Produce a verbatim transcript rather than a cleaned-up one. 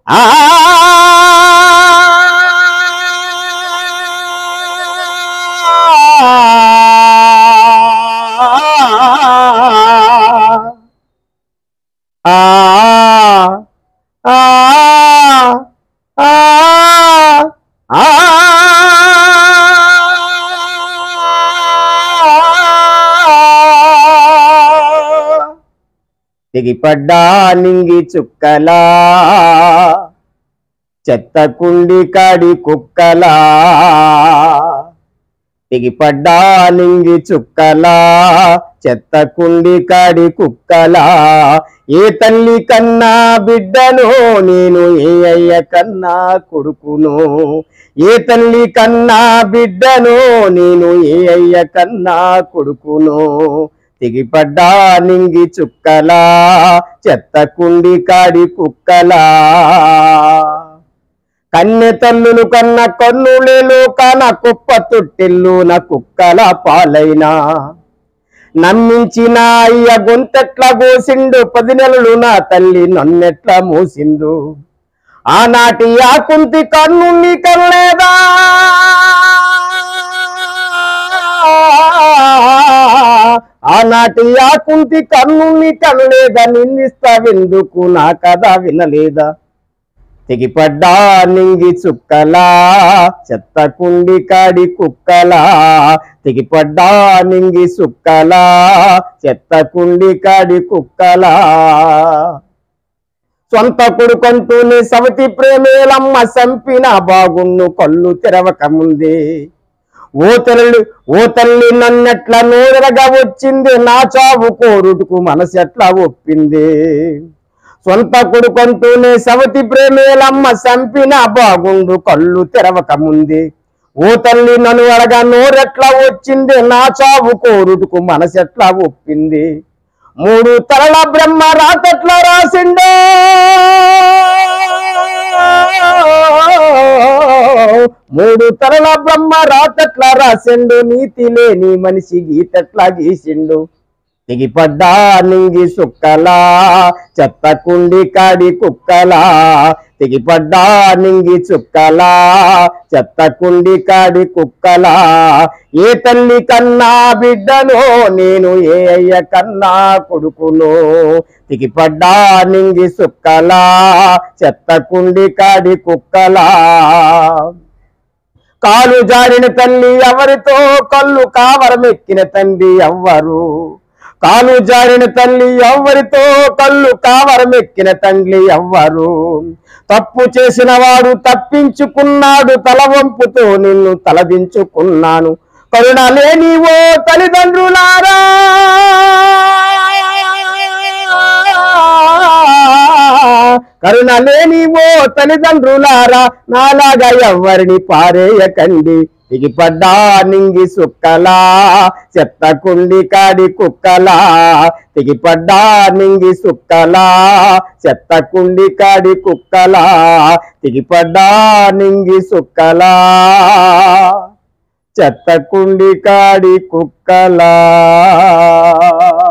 ఆ ఆ ఆ ఆ తెగిపడ్డా నింగి చుక్కలా చెత్త కుండి కాడి కుక్కలా తెగిపడ్డా నింగి చుక్కలా చెత్త కుండి కాడి కుక్కలా ఏ తల్లి కన్నా బిడ్డను నేను ఏ అయ్య కన్నా కొడుకును ఏ తల్లి కన్నా బిడ్డను నేను ఏ అయ్య కన్నా కొడుకును తెగిపడ్డా నింగి చుక్కలా చెత్త కుండి కాడి కుక్కలా కన్నె తల్లులు కన్న కన్నులేలు కన కుప్ప తొట్టెల్లు నా కుక్కల పాలైనా నమ్మించిన అయ్య గొంతెట్లా గోసిండు పది నెలలు నా తల్లి నన్నెట్లా మోసిండు ఆనాటి ఆ కుంతి కన్ను నీ కనలేదా ఆనాటి ఆ కుంతి కన్ను నీ కనలేదా నిందిస్తావెందుకు నా కథ వినలేదా తెగిపడ్డా నింగి చుక్కలా చెత్త కుండి కాడి కుక్కలా తెగిపడ్డా నింగి చుక్కలా చెత్త కుండి కాడి కుక్కలా సొంత కొడుకంటూనే సవతి ప్రేమేలమ్మ సంపిన బాగున్ను కళ్ళు తెరవక ముందే ఓ తల్లి ఓ తల్లి నన్నెట్లా నోరగా వచ్చింది నా చావు కోరుటుకు మనసెట్లా ఒప్పింది సొంత కొడుకంటూనే సవతి ప్రేమేలమ్మ సంపిన బాగుండు కళ్ళు తెరవక ముందే ఓ తల్లి నన్ను అడగా నోరెట్లా వచ్చింది నా చావు కోరుటుకు మనసెట్లా ఒప్పింది మూడు తరల బ్రహ్మ రాతెట్లా రాసిండో మూడు తరల బ్రహ్మ రాతెట్లా రాసిండు నీతి లేని మనిషి గీతెట్లా గీసిండు తెగిపడ్డా నింగి సుక్కలా చెత్త కుండి కాడి కుక్కలా తెగిపడ్డా నింగి చుక్కలా చెత్త కుండి కాడి కుక్కలా ఏ తల్లి కన్నా బిడ్డను నేను ఏ అయ్య కన్నా కొడుకును తెగిపడ్డా నింగి సుక్కలా చెత్త కుండి కాడి కుక్కలా కాలు జారిన తల్లి ఎవరితో కళ్ళు కావరమెక్కిన తండ్రి ఎవ్వరు కాలు జారిన తల్లి ఎవ్వరితో కళ్ళు కావరమెక్కిన తండ్రి ఎవ్వరు తప్పు చేసిన వాడు తప్పించుకున్నాడు తల వంపుతో నిన్ను తలదించుకున్నాను కరుణ లేని ఓ తల్లిదండ్రులారా కరుణ లేని ఓ తల్లిదండ్రులారా నాలాగా ఎవ్వరిని పారేయకండి తెగిపడ్డా నింగి సుక్కలా చెత్త కుండి కాడి కుక్కలా తెగిపడ్డా నింగి సుక్కలా చెత్త కుండి కాడి కుక్కలా తెగిపడ్డా నింగి సుక్కలా చెత్త కుండి కాడి కుక్కలా